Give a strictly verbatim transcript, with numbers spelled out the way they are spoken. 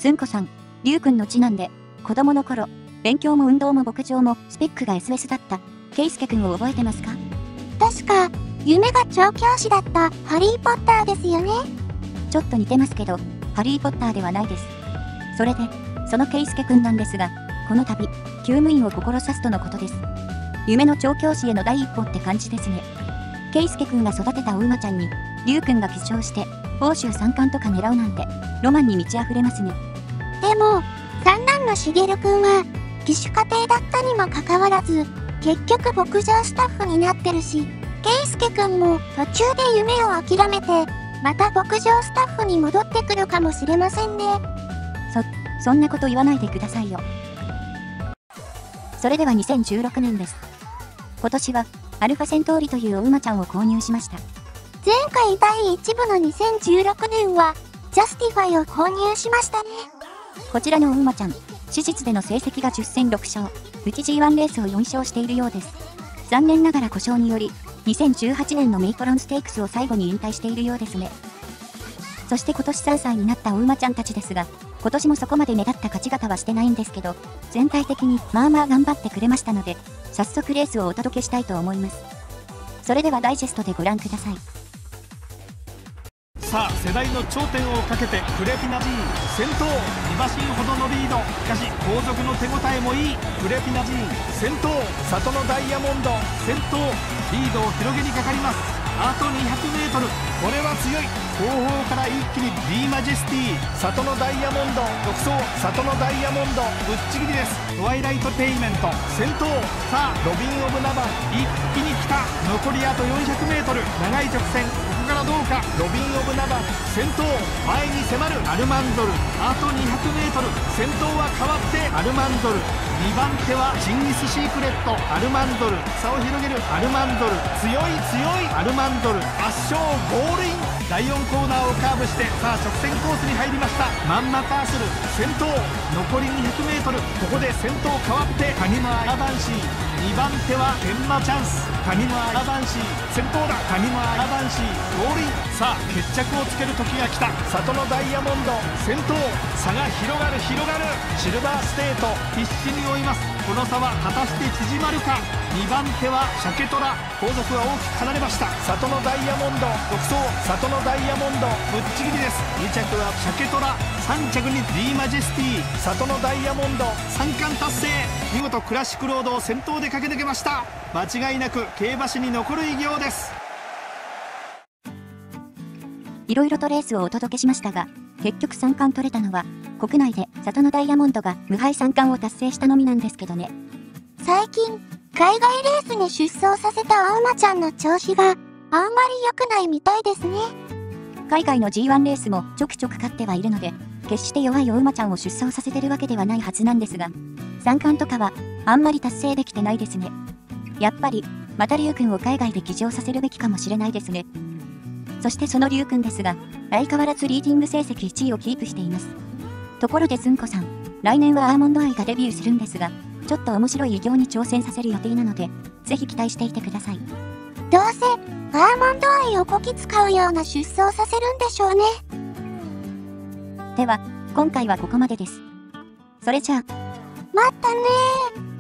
つんこさん、りゅうくんの次男で、子供の頃、勉強も運動も牧場もスペックが エスエス だった、ケイスケくんを覚えてますか？ 確か、夢が調教師だったハリーポッターですよね。 ちょっと似てますけど、ハリーポッターではないです。それで、そのケイスケくんなんですが、この度、厩務員を志すとのことです。夢の調教師への第一歩って感じですね。ケイスケくんが育てたお馬ちゃんに、りゅうくんが騎乗して、欧州三冠とか狙うなんて、ロマンに満ち溢れますね。 でも、三男のしげるくんは、騎手家庭だったにもかかわらず、結局牧場スタッフになってるし、ケイスケくんも途中で夢を諦めて、また牧場スタッフに戻ってくるかもしれませんね。 そ、そんなこと言わないでくださいよ。それではにせんじゅうろくねんです。今年は、アルファセントーリというお馬ちゃんを購入しました。 前回だいいちぶのにせんじゅうろくねんは、ジャスティファイを購入しましたね。 こちらのお馬ちゃん、史実での成績がじゅっせんろくしょう、うち ジーワン レースをよんしょうしているようです。残念ながら故障により、にせんじゅうはちねんのメイトロンステークスを最後に引退しているようですね。そして今年さんさいになったお馬ちゃんたちですが、今年もそこまで目立った勝ち方はしてないんですけど、全体的にまあまあ頑張ってくれましたので、早速レースをお届けしたいと思います。それではダイジェストでご覧ください。 さあ世代の頂点をかけてクレピナ G 先頭、にばしんほどのリード。しかし後続の手応えもいい。クレピナ G 先頭、里のダイヤモンド先頭、リードを広げにかかります。あと にひゃくメートル、 これは強い。後方から一気に B マジェスティ、里のダイヤモンド独走、里のダイヤモンドぶっちぎりです。トワイライトペイメント先頭、さあロビン・オブ・ナバン一気に来た。残りあと よんひゃくメートル、 長い直線、ここからどうか。ロビン・オブ・ナバン先頭、前に迫るアルマンドル、あと にひゃくメートル、 先頭は変わってアルマンドル、にばんてはチンギス・シークレット、アルマンドル、差を広げるアルマンドル、強い強いアルマンドル、圧勝ゴールイン。だいよんコーナーをカーブして、さあ直線コースに入りました。マンマカースル先頭、残り にひゃくメートル、 ここで先頭変わってカニマアラバンシー、にばんては天馬チャンス、カニマアラバンシー先頭だ。カニマアラバンシーゴールイン。さあ決着をつける時が来た。里のダイヤモンド先頭、差が広がる広がる。シルバーステート必死に追います。この差は果たして縮まるか。にばんてはシャケトラ、後続は大きく離れました。里のダイヤモンド独走、里のダイヤモンドぶっちぎりです。にちゃくはシャケトラ、さんちゃくに D マジェスティ、里のダイヤモンドさんかん達成。見事クラシックロードを先頭で駆け抜けました。間違いなく競馬史に残る偉業です。 いろいろとレースをお届けしましたが、結局さんかん取れたのは、国内で里のダイヤモンドが無敗さんかんを達成したのみなんですけどね。 最近、海外レースに出走させたお馬ちゃんの調子があんまり良くないみたいですね。 海外の ジーワン レースもちょくちょく勝ってはいるので、決して弱いお馬ちゃんを出走させてるわけではないはずなんですが、さんかんとかはあんまり達成できてないですね。やっぱり、またりゅうくんを海外で騎乗させるべきかもしれないですね。そしてそのりゅうくんですが、相変わらずリーディング成績いちいをキープしています。ところでずんこさん、来年はアーモンドアイがデビューするんですが、ちょっと面白い偉業に挑戦させる予定なので、ぜひ期待していてください。 どうせ、アーモンドアイをこき使うような出走させるんでしょうね。 では、今回はここまでです。それじゃあ、 またねー。